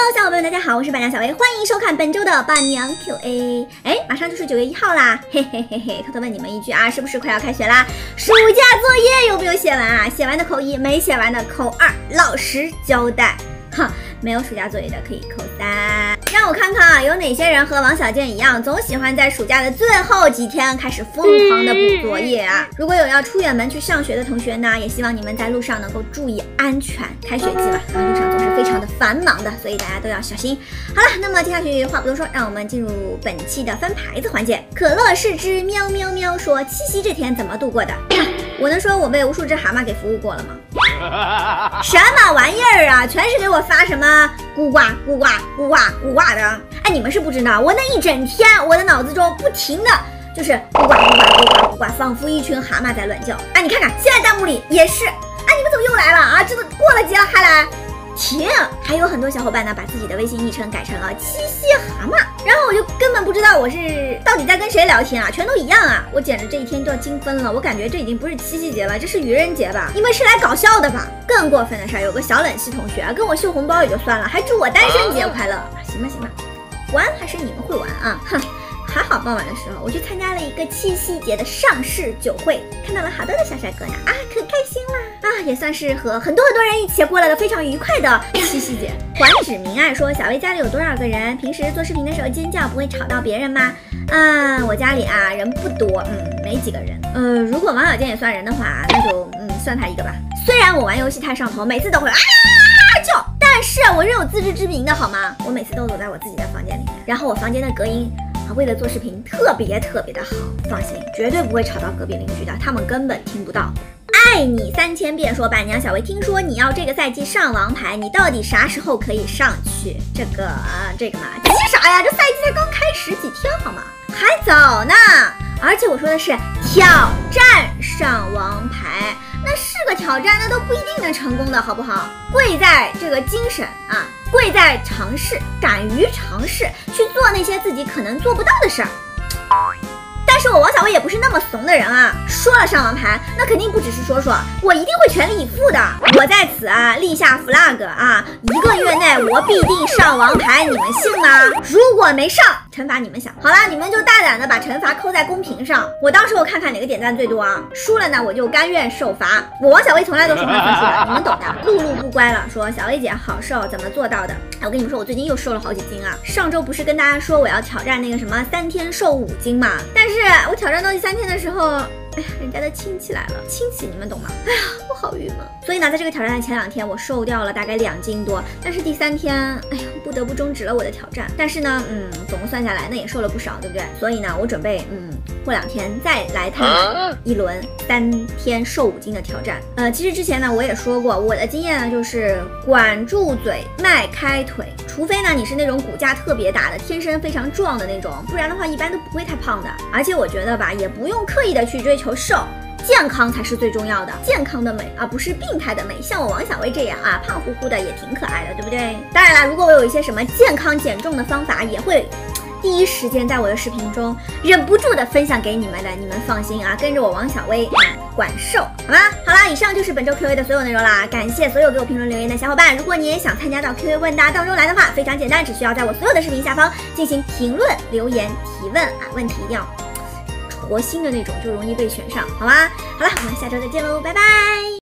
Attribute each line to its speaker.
Speaker 1: 小伙伴们，大家好，我是板娘小薇，欢迎收看本周的板娘 QA。马上就是9月1号啦，嘿嘿嘿嘿，偷偷问你们一句啊，是不是快要开学啦？暑假作业有没有写完啊？写完的扣1，没写完的扣2，老实交代。哈，没有暑假作业的可以扣3。让我看看啊，有哪些人和王小贱一样，总喜欢在暑假的最后几天开始疯狂的补作业啊！如果有要出远门去上学的同学呢，也希望你们在路上能够注意安全。开学季嘛，路上总是非常的繁忙的，所以大家都要小心。好了，那么接下去话不多说，让我们进入本期的翻牌子环节。可乐是只喵喵喵说七夕这天怎么度过的？我能说我被无数只蛤蟆给服务过了吗？什么玩意儿啊！全是给我发什么咕呱咕呱咕呱咕呱的。哎，你们是不知道，我那一整天，我的脑子中不停的就是咕呱咕呱咕呱咕呱，仿佛一群蛤蟆在乱叫。哎，你看看，现在弹幕里也是。哎，你们怎么又来了啊？这都过了节了还来？停！还有很多小伙伴呢，把自己的微信昵称改成了七夕蛤蟆，然后我就根本不知道我是到底在跟谁聊天啊，全都一样啊！我简直这一天都要精分了，我感觉这已经不是七夕节了，这是愚人节吧？你们是来搞笑的吧？更过分的是，有个小冷系同学啊，跟我秀红包也就算了，还祝我单身节快乐。行吧行吧，玩还是你们会玩啊？哼！还好傍晚的时候，我去参加了一个七夕节的上市酒会，看到了好多的小帅哥呢，啊，可开心啦！啊，也算是和很多人一起过了个非常愉快的七夕节。还指明爱说，小薇家里有多少个人？平时做视频的时候尖叫不会吵到别人吗？我家里啊人不多，没几个人。如果王小贱也算人的话，那就算他一个吧。虽然我玩游戏太上头，每次都会叫，但是我是有自知之明的好吗？我每次都躲在我自己的房间里面，然后我房间的隔音。为了做视频特别的好，放心，绝对不会吵到隔壁邻居的，他们根本听不到。爱你3000遍说，板娘小薇，听说你要这个赛季上王牌，你到底啥时候可以上去？这个嘛，急啥呀？这赛季才刚开始几天好吗？还早呢。而且我说的是挑战上王牌，那是个挑战，那都不一定能成功的好不好？贵在这个精神啊，贵在尝试，敢于尝试去做那些自己可能做不到的事儿。但是我王小薇也不是那么怂的人啊，说了上王牌，那肯定不只是说说，我一定会全力以赴的。我在此啊立下 flag 啊，1个月内我必定上王牌，你们信吗？如果没上，惩罚你们想。好啦，你们就大胆的把惩罚扣在公屏上，我到时候看看哪个点赞最多啊。输了呢，我就甘愿受罚。我王小薇从来都是换分数的，你们懂的。露露不乖了，说小薇姐好瘦，怎么做到的？我跟你们说，我最近又瘦了好几斤啊。上周不是跟大家说我要挑战那个什么3天瘦5斤嘛？但是我挑战到第3天的时候，哎呀，人家的亲戚来了，亲戚你们懂吗？哎呀，我好郁闷。所以呢，在这个挑战的前2天，我瘦掉了大概2斤多，但是第3天，哎呀，不得不终止了我的挑战。但是呢，总共算下来，那也瘦了不少，对不对？所以呢，我准备，过2天再来探一轮3天瘦5斤的挑战。其实之前呢，我也说过，我的经验呢就是管住嘴，迈开腿。除非呢你是那种骨架特别大的，天生非常壮的那种，不然的话一般都不会太胖的。而且我觉得吧，也不用刻意的去追求瘦。健康才是最重要的，健康的美，而不是病态的美。像我王小薇这样啊，胖乎乎的也挺可爱的，对不对？当然啦，如果我有一些什么健康减重的方法，也会第一时间在我的视频中忍不住的分享给你们的。你们放心啊，跟着我王小薇管瘦，好吗？好啦，以上就是本周 QA 的所有内容啦。感谢所有给我评论留言的小伙伴。如果你也想参加到 QA 问答当中来的话，非常简单，只需要在我所有的视频下方进行评论留言提问啊，问题一定要戳心的那种，就容易被选上，好吗？好了，我们下周再见喽，拜拜。